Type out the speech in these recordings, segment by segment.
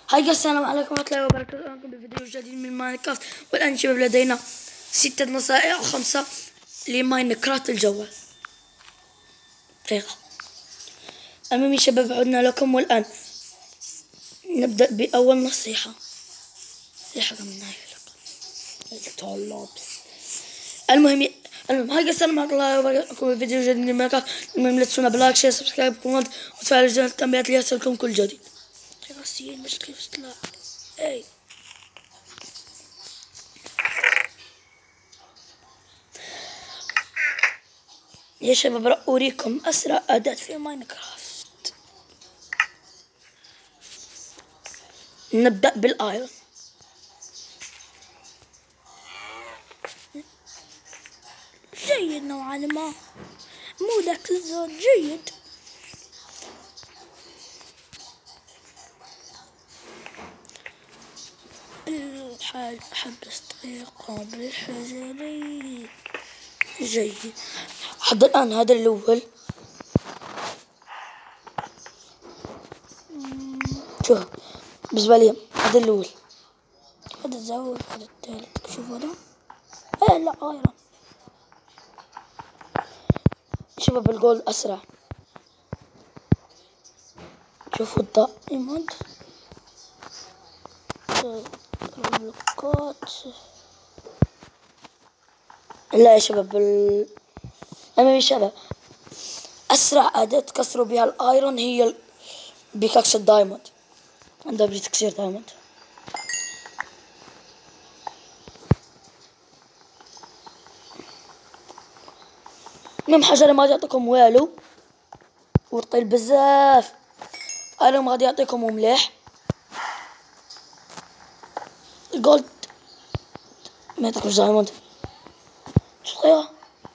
هاي السلام عليكم ورحمة الله وبركاته. أهلاكم بفيديو جديد من ماينكرافت. والآن شباب لدينا 6 نصائح أو 5 لماينكرافت الجوال. دقيقة. أمامي شباب عدنا لكم، والآن نبدأ بأول نصيحة. من المهم هاي السلام عليكم ورحمة الله وبركاته بفيديو جديد من ماينكرافت. المهم لا تنسونا بلايك شير سبسكرايب كومنت وتفعلوا زر التنبيهات ليصلكم كل جديد. راسيين باش كيف تطلع اي يا شباب. راح أوريكم أسرع أداة في ماينكرافت. نبدأ بالآيرون. جيد نوعا ما، مو ذاك الزود، جيد. حبس طريقة بالحجري. جيد. حتى الآن هذا الأول. شوف بالنسبة لي هذا الأول، هذا الزاوية، هذا الثالث. شوف هذا لا ايرون. شباب الجولد أسرع. شوفوا الدائموند، البلوكات. لا يا شباب أمامي شباب أسرع أداة تكسروا بها الآيرون هي بيكاكس الدايموند. عندها بتكسير دايموند. المهم حجر ما يعطيكم والو وطيل بزاف. ايرون ما غادي يعطيكم مليح. الجولد ما يعطيكمش دايموند. شو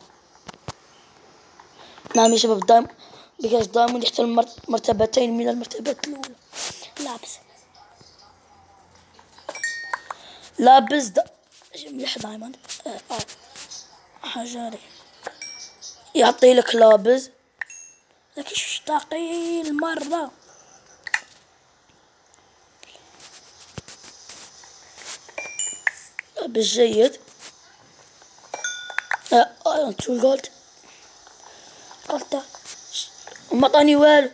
نعم يا شباب، بيكاكس دايموند يحتل مرتبتين من المرتبات الأولى. لابس مليح دايموند. حجري يعطي لك لابس، لكن ثقيل مرة. لابس جيد. شو الجولد؟ قلت وما طاني والو.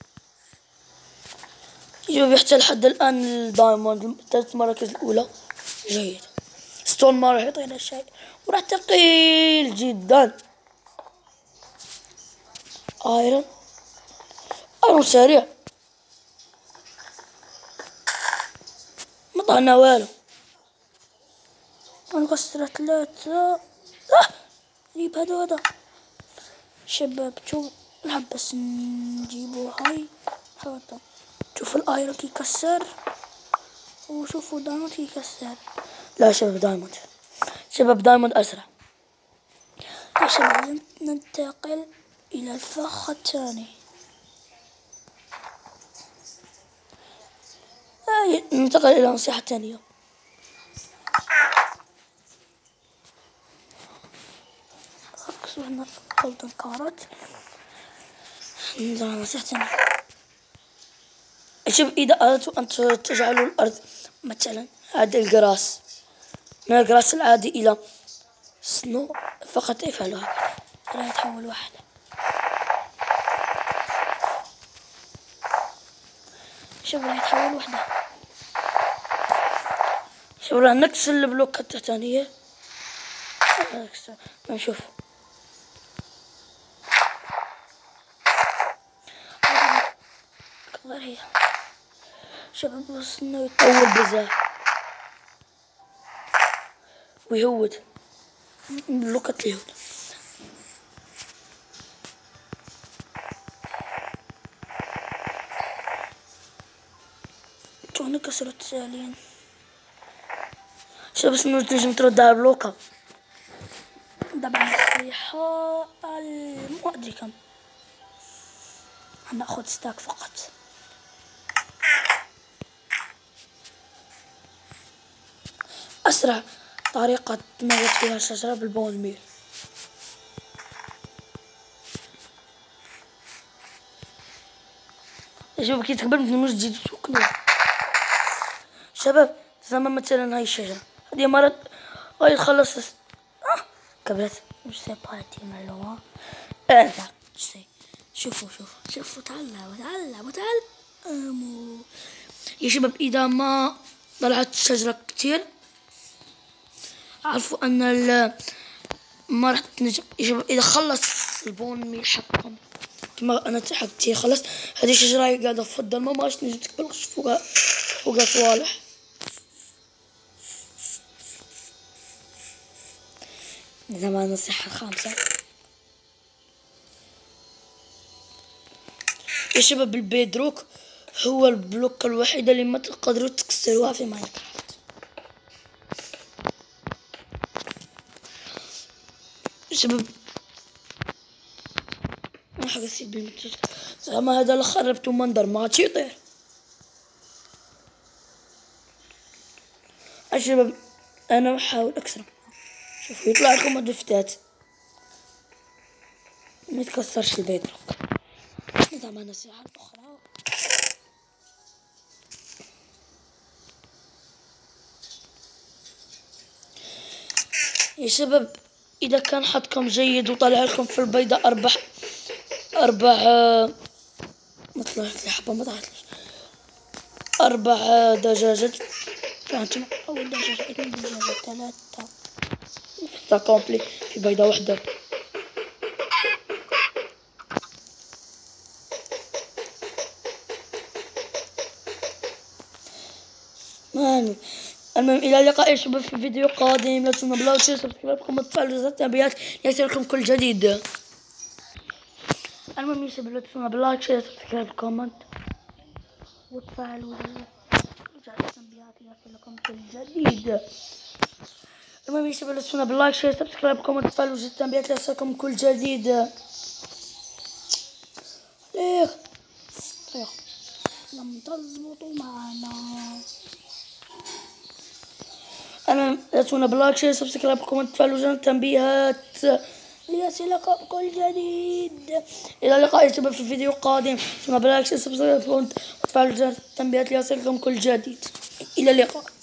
يجب يحتل لحد الآن الدايموند 3 مراكز الأولى. جيد. ستون ما راح يعطينا شيء وراح ثقيل جدا. ايرون سريع، ما طعنا والو. نقصر 3. نجيب هذا شباب. شوف نحب بس نجيبو هاي هذا. شوفوا الايرون كيكسر، وشوفوا دايموند كيكسر. لا شباب دايموند اسرع. يا شباب ننتقل الى الفخ الثاني. ننتقل الى نصيحة ثانية. ركزوا golden carrot. ننظر على نصيحة ثانية. شوف إذا أردتوا أن تجعلوا الأرض مثلا هذا الجراس من الجراس العادي إلى سنو، فقط افعلوا هكذا. لا يتحول واحدة. شوف راح يتحول وحده. شوف راح نكسر البلوكات الثانية. نشوف هي شباب وصلنا يطول بزاف ويهود بلوكات اليهود. تونا كسرت سالين. شباب بس نجم ترد على بلوكة. طبعا النصيحة مو أدري كم. هناخد ستاك فقط. أسرع طريقة تموت فيها الشجرة بالبون ميل. شوف كي تكبر متنموش تزيد تاكلوها. شباب زي ما مثلا هاي الشجرة هذه مرت هاي خلص قبلت مش زي بارتي ملوها ذاك شوفوا تعلموا يا شباب إذا ما طلعت الشجرة كتير عرفوا أن ما راح تنجم. يا شباب إذا خلص البون ميل حقهم كما أنا حقتي خلص هذه الشجرة قاعدة في الضلمة ما راح تنجم تقبلش فوقها صوالح. إذا ما النصيحة الخامسة يا شباب البيدروك هو البلوك الوحيد اللي ما تقدروا تكسروها في ماينكرافت. يا شباب ما حسيت بالمتر زعما هذا اللي خربتو منظر ما عادش يطير. يا شباب انا بحاول اكسره شوفوا يطلع لكم الدفتات ما يتكسرش البيدروك. زعما نصيحة أخرى يا شباب إذا كان حظكم جيد وطلع لكم في البيضة أربع ما طلعت لي حبة ما طلعت ليش 4 دجاجات فهمتم. أول دجاجة 2 دجاجة 3 كومبلي في بيضة واحدة. المهم إلى اللقاء يا شباب في فيديو قادم. لا تنسوا بلايك وشير سبسكرايب وتفعلوا زر التنبيهات ليصلكم كل جديد. المهم يا شباب لا تنسوا بلايك وشير سبسكرايب كومنت وتفعلوا زر التنبيهات ليصلكم كل جديد. المهم يا شباب لا تنسوا بلايك وشير سبسكرايب كومنت وتفعلوا زر التنبيهات ليصلكم كل جديد. لم تظبطوا معنا. أنا لا تنسوا بلايك شير سبسكرايب كومنت تفعلوا زر التنبيهات ليصلكم كل جديد. إلى اللقاء يا شباب في فيديو قادم. لا تنسوا بلايك شير سبسكرايب كومنت وتفعلوا زر التنبيهات ليصلكم كل جديد. إلى اللقاء.